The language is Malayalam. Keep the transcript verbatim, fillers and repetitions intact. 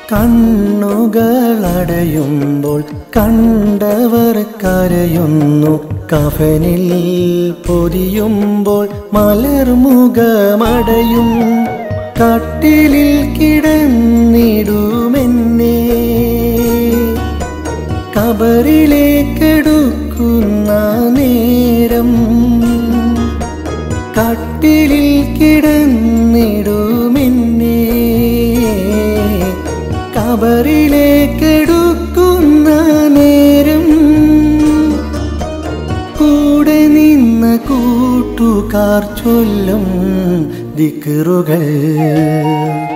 കണ്ണുകളടയുമ്പോൾ കണ്ടവർ കരയുന്നു. കഫനിൽ പൊതിയുമ്പോൾ മലർമുഖമടയും. കട്ടിലിൽ കിടന്നിടുമെന്നെ കബറിലേക്കെടുക്കുന്ന നേരം. കട്ടിലിൽ കിടന്നിടുമെന്നെ കബറിലേക്കെടുക്കുന്ന നേരം. കൂടെ നിന്ന കൂട്ടുകാർ ചൊല്ലും ദിക്റുകൾ